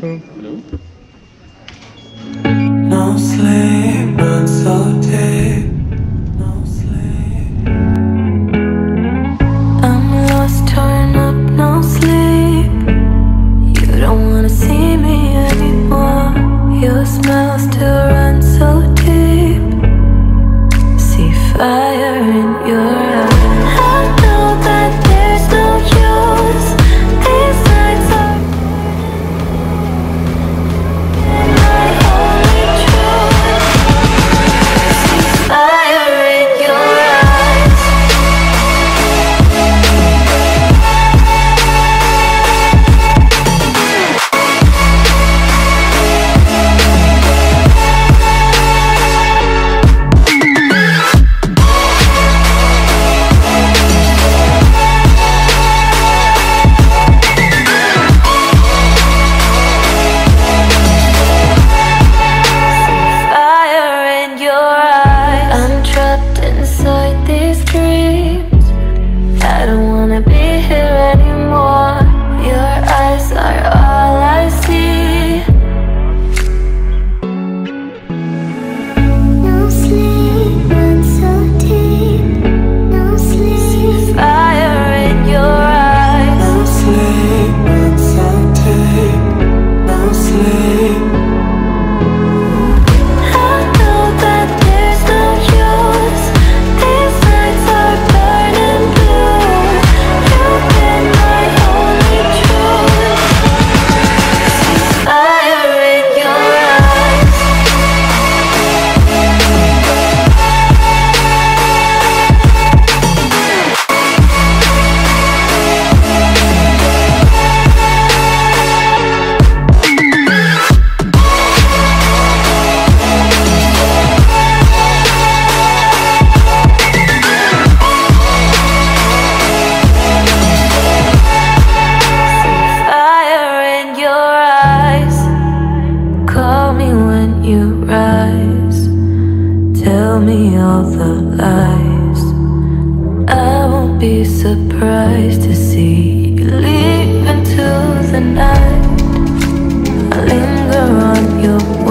Hello? No sleep, not so deep. No sleep. I'm lost, torn up, no sleep. You don't wanna see me anymore. Your smell still runs so deep. See fire in your eyes. I know that there's no use. These nights are my only truth. See fire in your eyes. Inside these dreams, I don't wanna be here anymore. Your eyes are all I see. No sleep, not so deep. No sleep. See fire in your eyes. No sleep, not so deep. No sleep. You rise, tell me all the lies. I won't be surprised to see you leave into the night. I linger on your